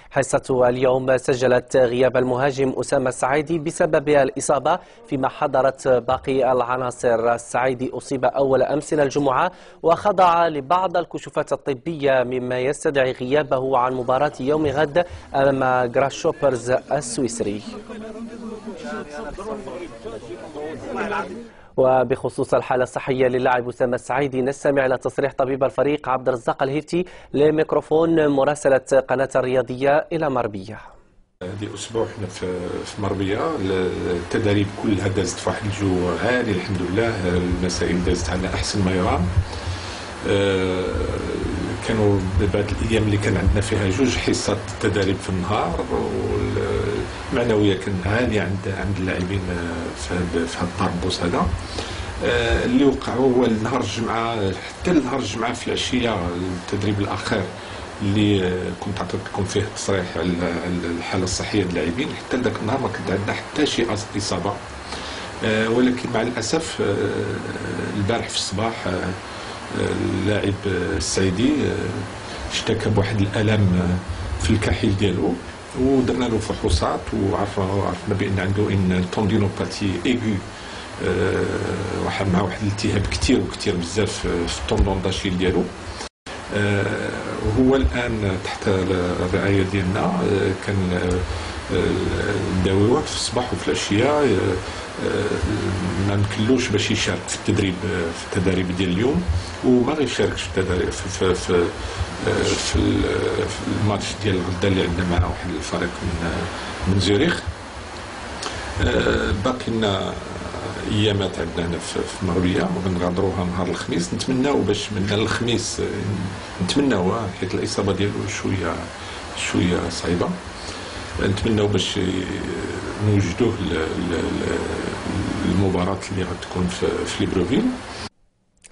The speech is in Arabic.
حصة اليوم سجلت غياب المهاجم أسامة السعيدي بسبب الإصابة، فيما حضرت باقي العناصر. السعيدي أصيب أول أمس الجمعة وخضع لبعض الكشوفات الطبية، مما يستدعي غيابه عن مباراة يوم غد أمام جراشوبرز السويسري. وبخصوص الحالة الصحية للاعب أسامة السعيدي، نستمع إلى تصريح طبيب الفريق عبد الرزاق الهيتي لميكروفون مراسلة قناة الرياضية إلى مربية. هذه أسبوع حنا في مربية، التدريب كلها دازت في واحد الجو عالي الحمد لله، المسائل دازت على أحسن ما يرام. كانوا بعد الايام اللي كان عندنا فيها جوج حصات تدريب في النهار، والمعنويه كانت عاليه عند اللاعبين في هذا التربص هذا. اللي وقع هو نهار الجمعه، حتى نهار الجمعه في العشيه التدريب الاخير اللي كنت عطيت لكم فيه تصريح على الحاله الصحيه ديال اللاعبين، حتى ذاك النهار ما كنت عندنا حتى شي اصابه. ولكن مع الاسف البارح في الصباح اللاعب السعيدي اشتكى بواحد الالم في الكحيل ديالو، ودرنا له فحوصات وعرفنا بان عنده ان توندينوباتي ايغو، مع واحد الالتهاب كثير بزاف في الطوندون داشيل ديالو. وهو الان تحت الرعايه ديالنا، كان نداويوه في الصباح وفي العشيه، ما نكلوش باش يشارك في التدريب ديال اليوم، وما غيشاركش في التدريب في الماتش ديال الغدا اللي عندنا مع واحد الفريق من زوريخ. باقي لنا ايامات عندنا هنا في مربيه، وغنغادروها نهار الخميس. نتمناو باش من الخميس نتمناو، حيت الاصابه ديالو شويه صعيبه، نتمناو باش نوجدوه المباراة اللي غتكون في ليبروفيل.